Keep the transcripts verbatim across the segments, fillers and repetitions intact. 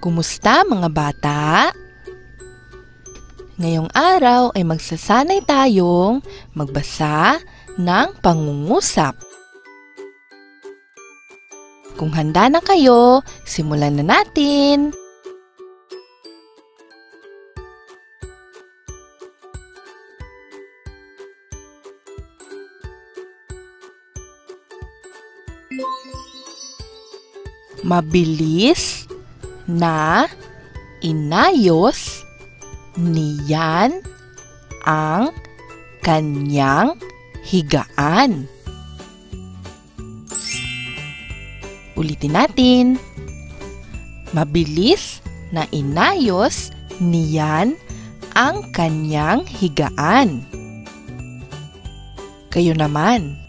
Kumusta mga bata? Ngayong araw ay magsasanay tayong magbasa ng pangungusap. Kung handa na kayo, simulan na natin! Mabilis na inayos niyan ang kanyang higaan. Ulitin natin. Mabilis na inayos niyan ang kanyang higaan. Kayo naman.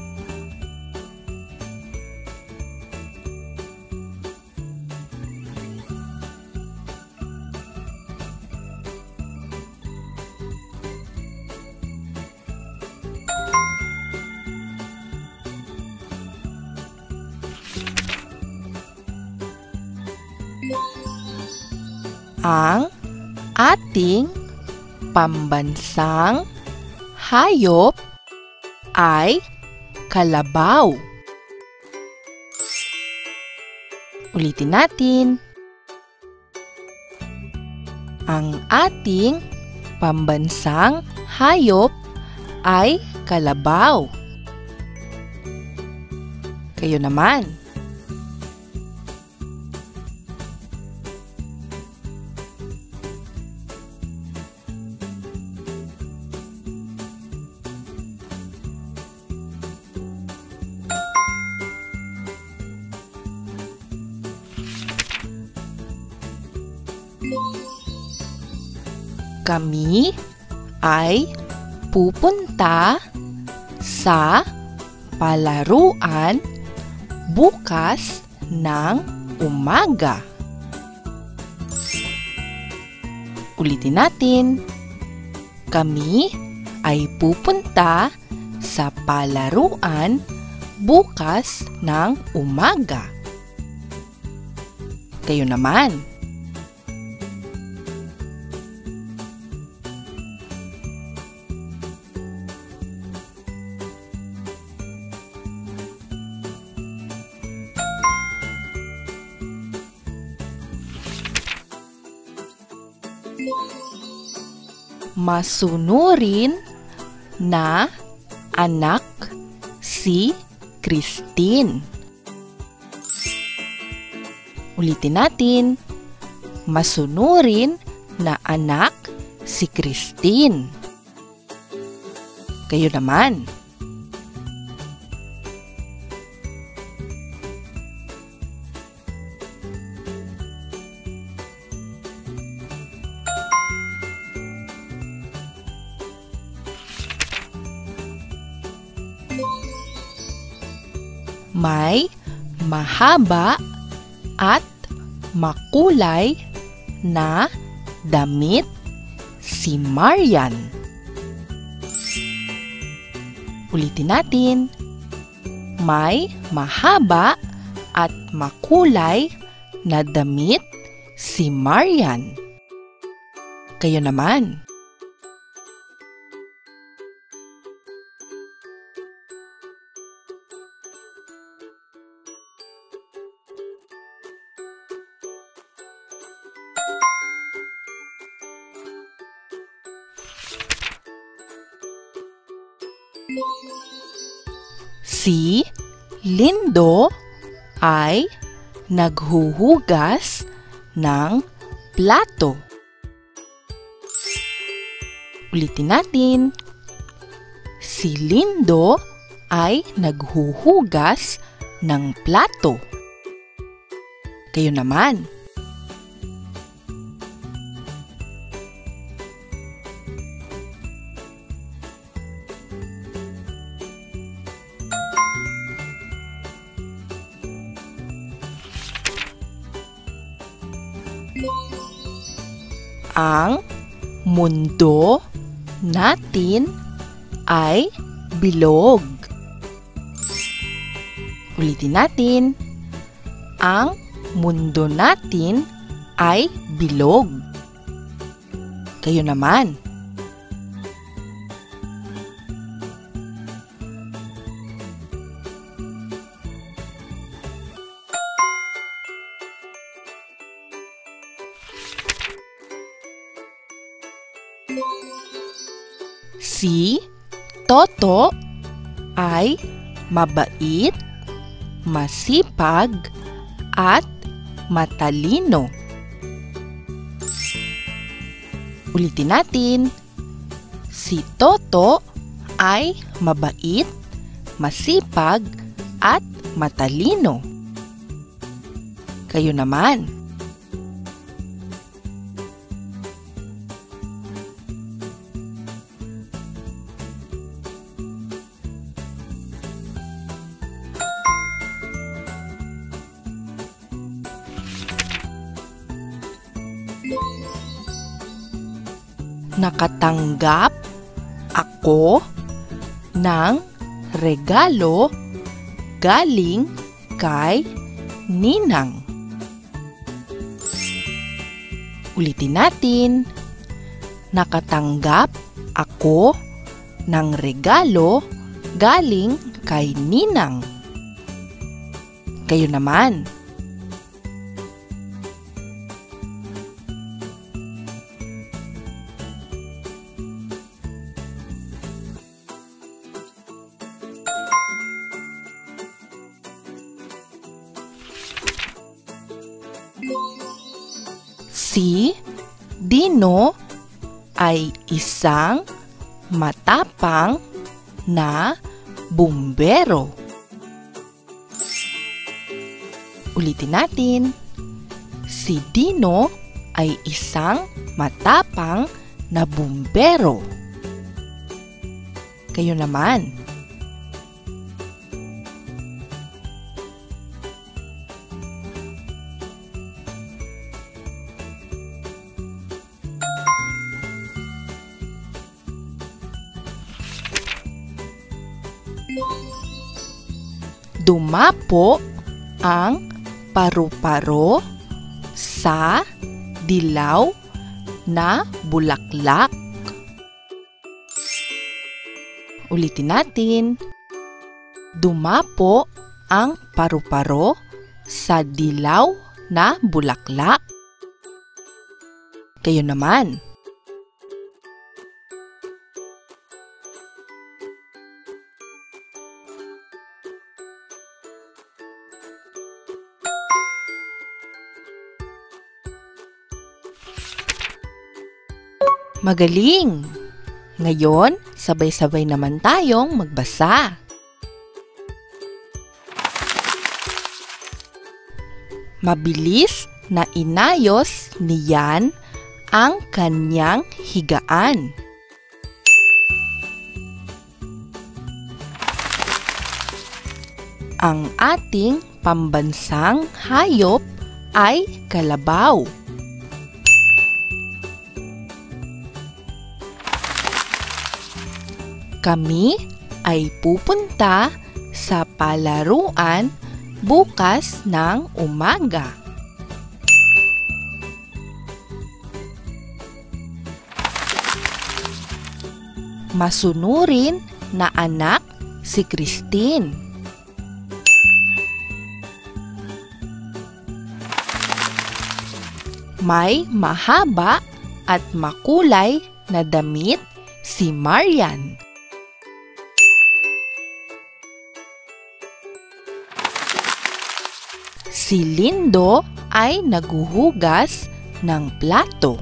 Ang ating pambansang hayop ay kalabaw. Ulitin natin. Ang ating pambansang hayop ay kalabaw. Kayo naman. Kami ay pupunta sa palaruan bukas ng umaga. Ulitin natin. Kami ay pupunta sa palaruan bukas ng umaga. Kayo naman. Masunurin na anak si Christine. Ulitin natin. Masunurin na anak si Christine. Kayo naman. May mahaba at makulay na damit si Marian. Ulitin natin. May mahaba at makulay na damit si Marian. Kayo naman. Si Lindo ay naghuhugas ng plato. Ulitin natin. Si Lindo ay naghuhugas ng plato. Kayo naman. Ang mundo natin ay bilog. Ulitin natin. Ang mundo natin ay bilog. Kayo naman. Si Toto ay mabait, masipag, at matalino. Ulitin natin. Si Toto ay mabait, masipag, at matalino. Kayo naman. Nakatanggap ako ng regalo galing kay Ninang. Ulitin natin. Nakatanggap ako ng regalo galing kay Ninang. Kayo naman. Si Dino ay isang matapang na bumbero. Ulitin natin. Si Dino ay isang matapang na bumbero. Kayo naman. Dumapo ang paru-paro sa dilaw na bulaklak. Ulitin natin. Dumapo ang paru-paro sa dilaw na bulaklak. Kayo naman. Magaling! Ngayon, sabay-sabay naman tayong magbasa. Mabilis na inayos ni Yan ang kanyang higaan. Ang ating pambansang hayop ay kalabaw. Kami ay pupunta sa palaruan bukas ng umaga. Masunurin na anak si Christine. May mahaba at makulay na damit si Marian. Si Lindo ay naguhugas ng plato.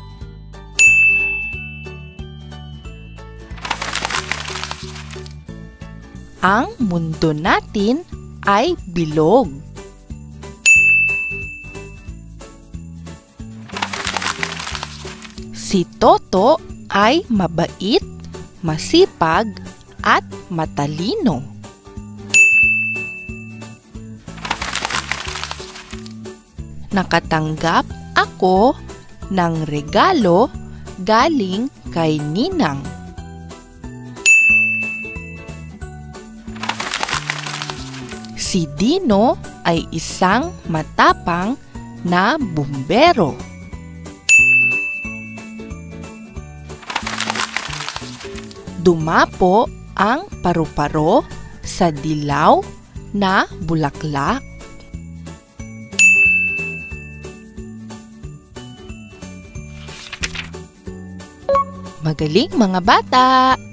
Ang mundo natin ay bilog. Si Toto ay mabait, masipag, at matalino. Nakatanggap ako ng regalo galing kay Ninang. Si Dino ay isang matapang na bumbero. Dumapo ang paru-paro sa dilaw na bulaklak. Magaling mga bata!